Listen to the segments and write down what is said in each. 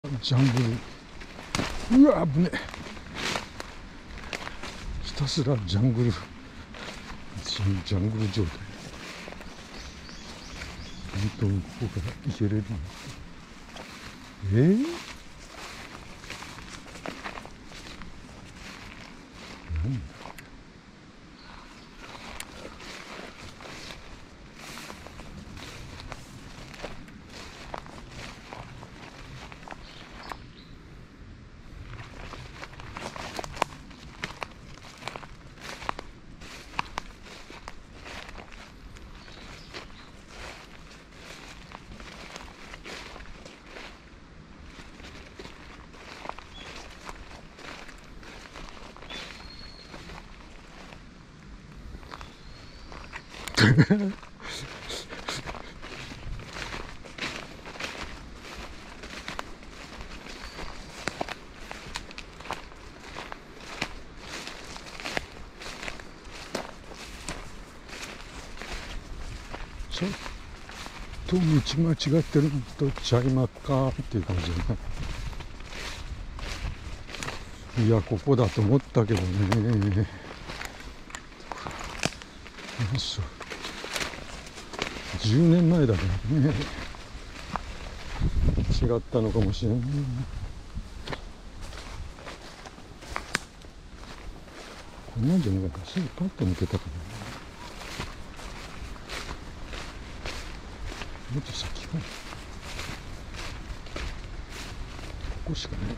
ジャングル、うわ危ねえ、ひたすらジャングル状態。本当にここから行けれるの？なんだちょっと道間違ってるのとちゃいまっかっていう感じだな。いや、ここだと思ったけどね。10年前だからね。違ったのかもしれない。こんなんじゃなかった。すぐパッと抜けたかな。もっと先かな。ここしかない。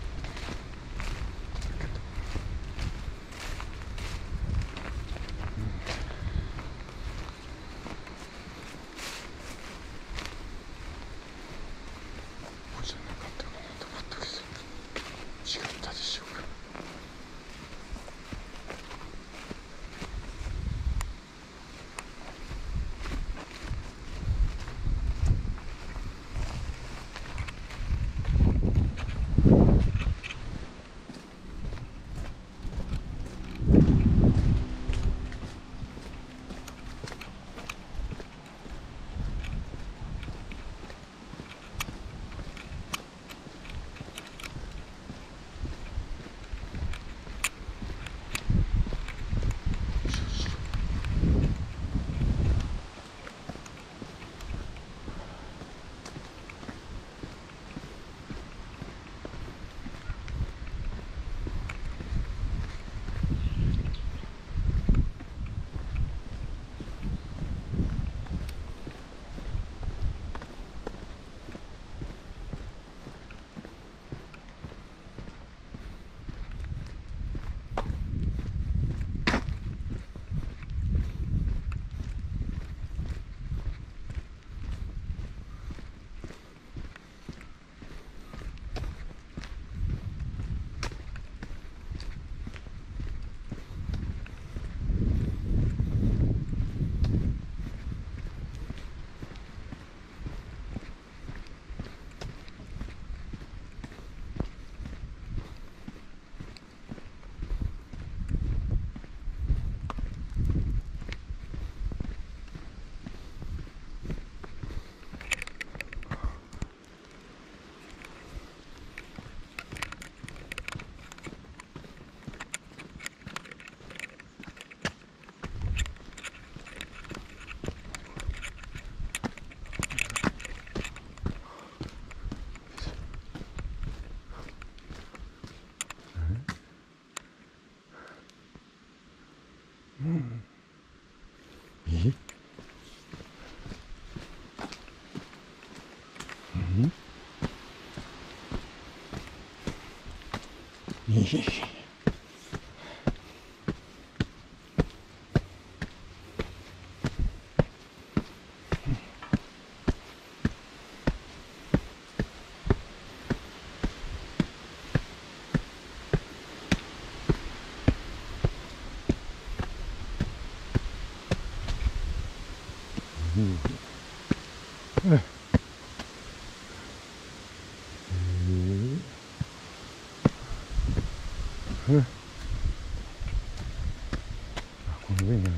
この上にある。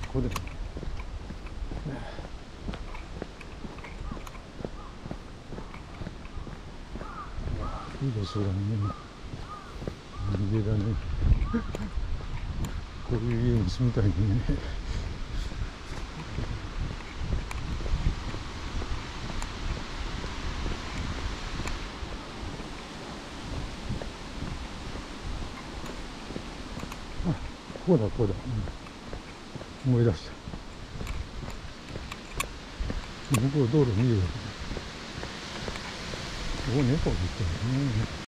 こで、ね、いいですよね。家だね。こういう家に住みたいね。あ、こうだこうだ、うん、思い出した。向こう道路見るよ。ここ猫がいたよね。